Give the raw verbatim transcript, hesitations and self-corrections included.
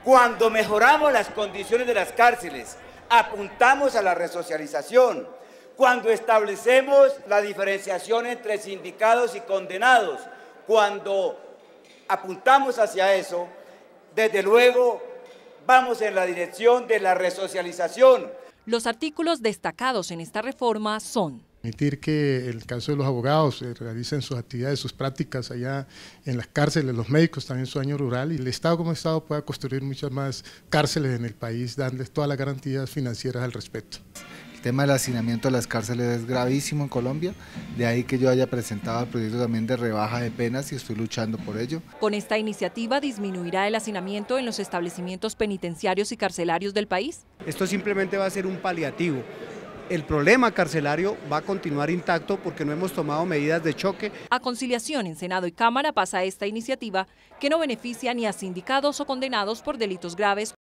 Cuando mejoramos las condiciones de las cárceles, apuntamos a la resocialización. Cuando establecemos la diferenciación entre sindicados y condenados, cuando apuntamos hacia eso, desde luego vamos en la dirección de la resocialización. Los artículos destacados en esta reforma son: permitir que en el caso de los abogados eh, realicen sus actividades, sus prácticas allá en las cárceles, los médicos también su año rural, y el Estado como Estado pueda construir muchas más cárceles en el país, darles todas las garantías financieras al respecto. El tema del hacinamiento de las cárceles es gravísimo en Colombia, de ahí que yo haya presentado el proyecto también de rebaja de penas y estoy luchando por ello. Con esta iniciativa disminuirá el hacinamiento en los establecimientos penitenciarios y carcelarios del país. Esto simplemente va a ser un paliativo. El problema carcelario va a continuar intacto porque no hemos tomado medidas de choque. A conciliación en Senado y Cámara pasa esta iniciativa que no beneficia ni a sindicados o condenados por delitos graves.